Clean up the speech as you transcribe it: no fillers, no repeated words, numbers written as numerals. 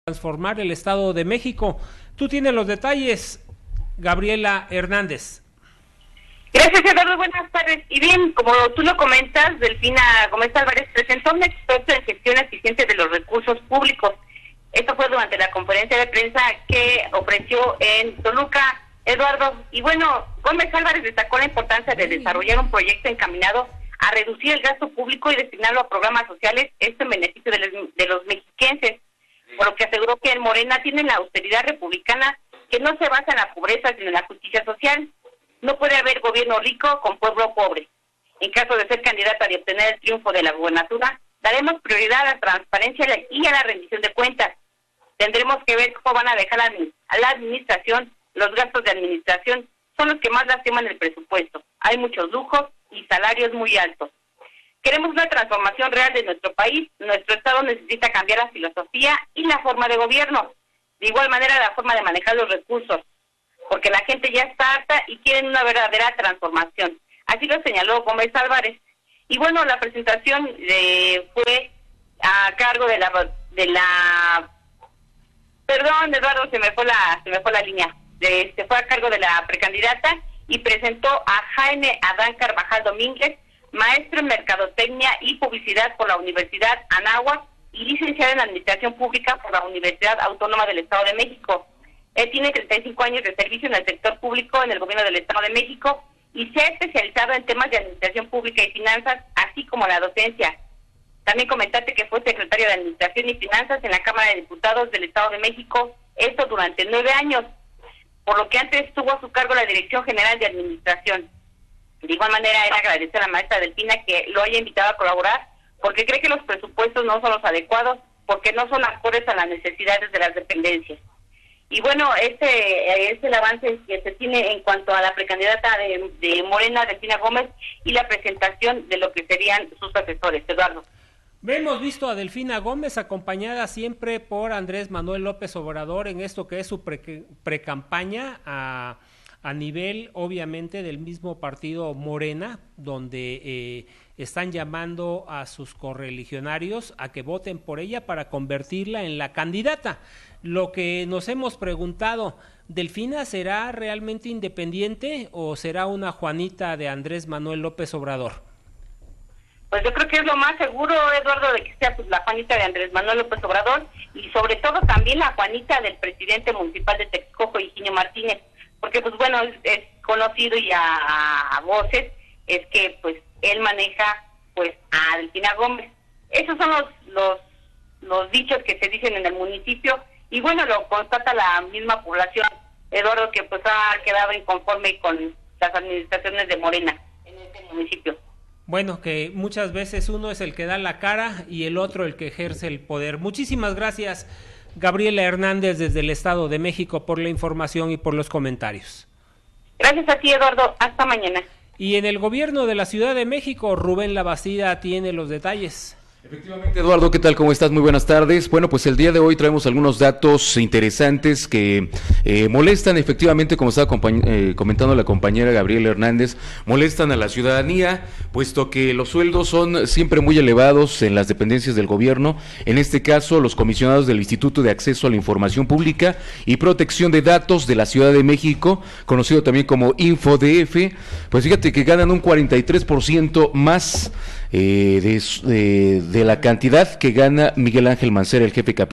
transformar el Estado de México. Tú tienes los detalles, Gabriela Hernández. Gracias, Eduardo. Buenas tardes. Y bien, como tú lo comentas, Delfina Gómez Álvarez presentó un experto en gestión eficiente de los recursos públicos. Esto fue durante la conferencia de prensa que ofreció en Toluca, Eduardo. Y bueno, Gómez Álvarez destacó la importancia de desarrollar un proyecto encaminado a reducir el gasto público y destinarlo a programas sociales, esto en beneficio de los mexiquenses. Por lo que aseguró que en Morena tienen la austeridad republicana que no se basa en la pobreza, sino en la justicia social. No puede haber gobierno rico con pueblo pobre. En caso de ser candidata y obtener el triunfo de la gubernatura, daremos prioridad a la transparencia y a la rendición de cuentas. Tendremos que ver cómo van a dejar a la administración. Los gastos de administración son los que más lastiman el presupuesto. Hay muchos lujos y salarios muy altos. Queremos una transformación real de nuestro país. Nuestro Estado necesita cambiar la filosofía y la forma de gobierno. De igual manera, la forma de manejar los recursos, porque la gente ya está harta y quieren una verdadera transformación. Así lo señaló Gómez Álvarez. Y bueno, la presentación fue a cargo de la perdón, Eduardo, se me fue la línea. Fue a cargo de la precandidata y presentó a Jaime Adán Carvajal Domínguez, maestro en Mercadotecnia y Publicidad por la Universidad Anáhuac y licenciado en Administración Pública por la Universidad Autónoma del Estado de México. Él tiene 35 años de servicio en el sector público en el gobierno del Estado de México y se ha especializado en temas de administración pública y finanzas, así como la docencia. También comentarte que fue secretario de Administración y Finanzas en la Cámara de Diputados del Estado de México, esto durante 9 años, por lo que antes tuvo a su cargo la Dirección General de Administración. De igual manera, él agradece a la maestra Delfina que lo haya invitado a colaborar, porque cree que los presupuestos no son los adecuados, porque no son acordes a las necesidades de las dependencias. Y bueno, este es el avance que se tiene en cuanto a la precandidata de Morena, Delfina Gómez, y la presentación de lo que serían sus asesores. Eduardo. Hemos visto a Delfina Gómez acompañada siempre por Andrés Manuel López Obrador en esto que es su precampaña a nivel, obviamente, del mismo partido Morena, donde están llamando a sus correligionarios a que voten por ella para convertirla en la candidata. Lo que nos hemos preguntado, ¿Delfina será realmente independiente o será una Juanita de Andrés Manuel López Obrador? Pues yo creo que es lo más seguro, Eduardo, de que sea pues la Juanita de Andrés Manuel López Obrador y sobre todo también la Juanita del presidente municipal de Texcoco, Higinio Martínez, porque pues bueno, es conocido y a voces, es que pues él maneja pues a Delfina Gómez. Esos son los dichos que se dicen en el municipio y bueno, lo constata la misma población, Eduardo, que pues ha quedado inconforme con las administraciones de Morena en este municipio. Bueno, que muchas veces uno es el que da la cara y el otro el que ejerce el poder. Muchísimas gracias, Gabriela Hernández, desde el Estado de México, por la información y por los comentarios. Gracias a ti, Eduardo. Hasta mañana. Y en el gobierno de la Ciudad de México, Rubén Labastida tiene los detalles. Efectivamente, Eduardo, ¿qué tal? ¿Cómo estás? Muy buenas tardes. Bueno, pues el día de hoy traemos algunos datos interesantes que molestan, efectivamente, como estaba comentando la compañera Gabriela Hernández, molestan a la ciudadanía, puesto que los sueldos son siempre muy elevados en las dependencias del gobierno, en este caso los comisionados del Instituto de Acceso a la Información Pública y Protección de Datos de la Ciudad de México, conocido también como InfoDF, pues fíjate que ganan un 43% más de la cantidad que gana Miguel Ángel Mancera, el jefe